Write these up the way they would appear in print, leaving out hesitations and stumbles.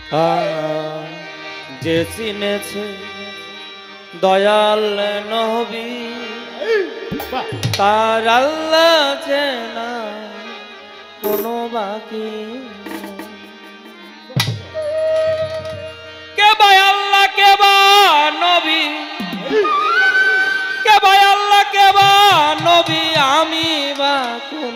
যে চিনেছে দয়াল নবী তার আল্লাহ চেনা কোনো বাকি কে ভাই আল্লাহ কে বা নবী কে ভাই আল্লাহ কে বা নবী আমি বা কোন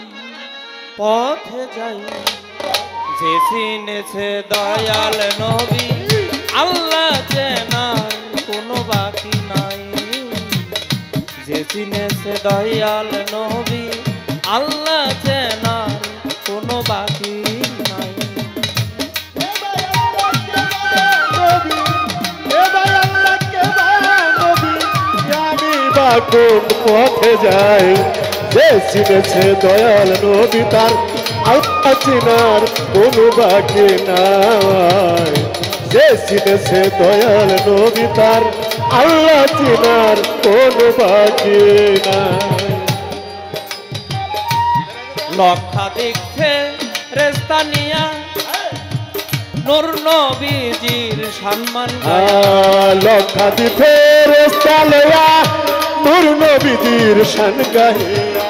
পথে যাই যে চিনেছে দয়াল নবী আল্লাহ চেনার কোনো বাকি নাই যে চিনেছে দয়াল নবী আল্লাহ চেনার কোনো বাকি নাই কোন পথে যাই যে চিনেছে দয়াল নবী তার আল্লাহ চিনার কোনো বাকি নাই যে চিনেছে দয়াল নবী তার আল্লাহ চিনার কোনো বাকি নাই লক্ষাধিক ফেরেশতানিয়া নূর নবীজির সম্মান লক্ষাধিক ফেরেশতা লয়া নূর নবীজির শান গাহিয়া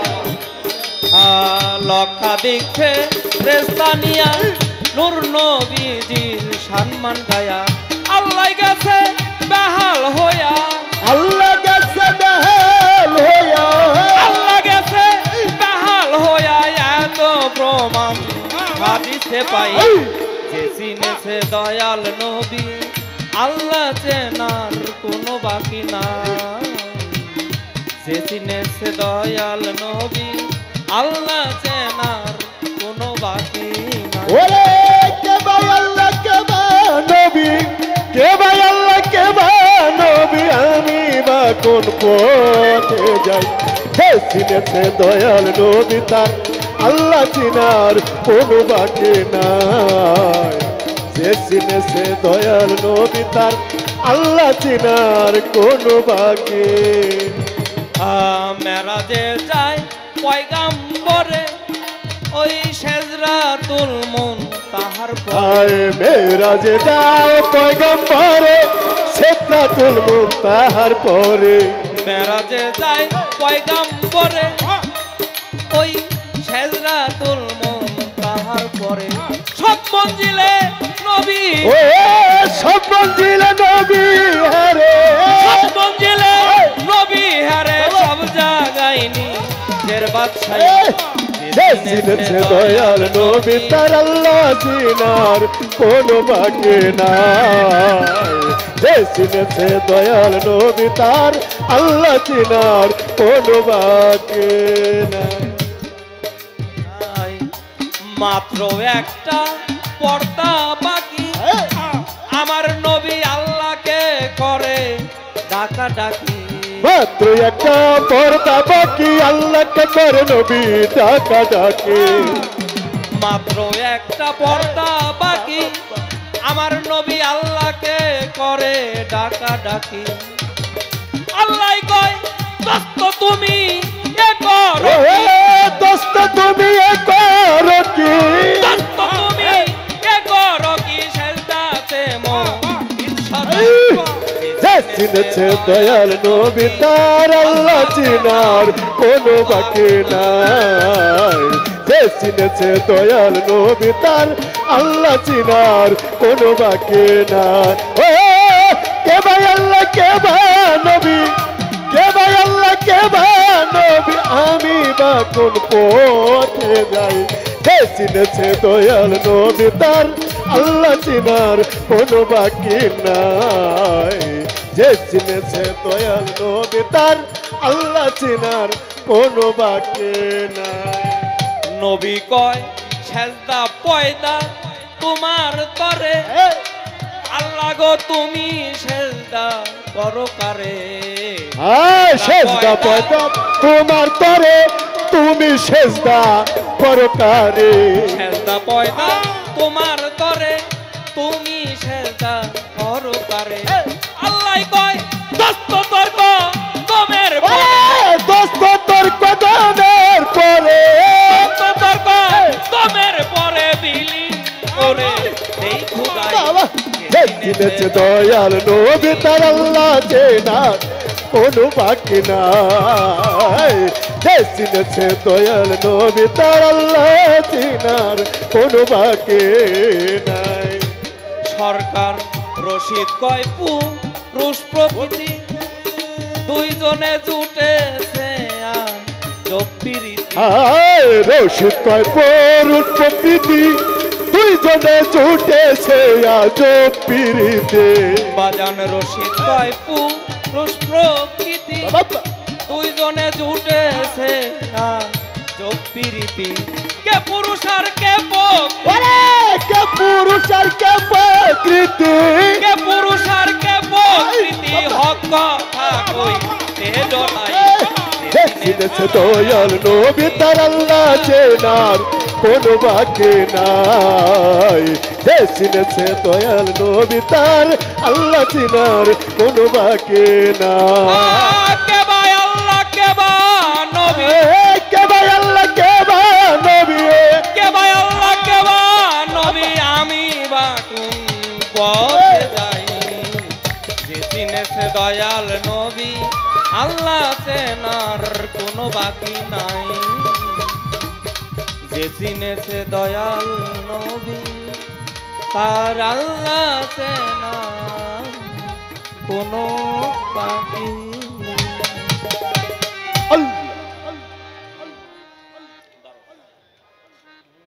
লক্ষাধিক ফেরেশতানিয়া নূর নবীজির সম্মান গায়া আল্লাহ গেছে বেহাল হইয়া আল্লাহ গেছে বেহাল হইয়া আল্লাহ গেছে বেহাল হইয়া এত প্রমাণ হাদিসে পাই যে চিনেছে দয়াল নবী আল্লাহ চেনার কোনো বাকি নাই যে চিনেছে দয়াল নবী আল্লাহ চেনার কোনো বাকি নাই ওরে কে ভাই আল্লাহ কে বা নবী কে ভাই আল্লাহ কে বা নবী আমি বা কোন পথে যাই যে চিনেছে দয়াল নবী তার আল্লাহ চিনার কোনো বাকি নাই যে চিনেছে দয়াল নবী তার আল্লাহ চিনার কোনো বাকি মেরাজে যায় পয়গাম্বরে ওই সেজরাতুল মুনতাহার আয় মেরাজে যায় পয়গাম্বরে সেজরাতুল মুনতাহার পরে মেরাজে যায় পয়গাম্বরে ওই সেজরাতুল মুনতাহার পরে সব মঞ্জিলে নবী ও সব মঞ্জিলে নবী হারে সব মঞ্জিলে নবী হারে সব জায়গায় নিজের বাদশাহী যে চিনেছে দয়াল নবী তার আল্লাহ চিনার কোনো বাকি নাই যে চিনেছে দয়াল নবী তার আল্লাহ চিনার কোনো বাকি নাই মাত্র একটা পর্দা বাকি আমার নবী আল্লাহকে করে ডাকা ডাকি মাত্র একটা পর্দা বাকি আল্লাহকে করে নবী ডাকা ডাকি মাত্র একটা পর্দা বাকি আমার নবী আল্লাহকে করে ডাকা ডাকি আল্লাহ কয় দোস্ত তুমি এ করো দোস্ত তুমি এ করো কি দোস্ত তুমি এ করো কি সেজদাতে যে চিনেছে দয়াল নবী তার আল্লাহ চিনার কোনো বাকি নাই যে চিনেছে দয়াল নবী তার আল্লাহ চিনার কোনো বাকি নাই ও কে ভাই আল্লাহ কে ভাই নবী কে ভাই আল্লাহ কে ভাই নবী আমি বা কোন পথে যাই যে চিনেছে দয়াল নবী তার আল্লাহ চিনার কোনো বাকি নাই যে চিনেছে দয়াল নবী তার আল্লাহ চিনার কোনো বাকি নাই নবী কয় সেজদা পয়দা তোমার তরে আল্লাহ গো তুমি সেজদা করো কারে সেজদা পয়দা তোমার তরে তুমি সেজদা করো কারে সেজদা পয়দা তোমার তরে তুমি সেজদা করো কারে আল্লাহ কয় দোস্ত তোর কদমের দোস্ত তোর কদমের পরে দোস্ত তোর কদমের পরে বিলি করে এই খুদাই চিনেছে দয়াল নবী তার আল্লাহ চেনার কোনো বাকি নাই। যে চিনেছে দয়াল নবী তার আল্লাহ চেনার কোনো বাকি নাই। সরকার রশিদ কয় পুরুষ প্রকৃতি দুইজনে জুটেছে জপিরিতি। রশিদ কয় পুরুষ প্রকৃতি দুইজনে জুটেছে আজ পিরিতে। বাজান রশিদ কয় পুরুষ প্রকৃতি দুইজনে জুটেছে জপিরিতি। কে পুরুষ আর কে কে পুরুষ আর কে প্রকৃতি, কে পুরুষ আর কে প্রকৃতি হক কথা কইতে জনাই। যে চিনেছে দয়াল নবী তার আল্লাহ চেনার কোনো বাকি নাই। যে চিনেছে দয়াল নবী তার আল্লাহ চেনার কোনো বাকি নাই। কে ভাই আল্লাহ কে বা নবী, কে ভাই আল্লাহ কে বা নবী, কে ভাই আল্লাহ কে বা নবী আমি বা কোন পথে যাই। যে চিনেছে দয়াল নবী আল্লাহ চেনার কোনো বাকি নাই। যে চিনেছে দয়াল নবী তার আল্লাহ চেনার কোনো বাকি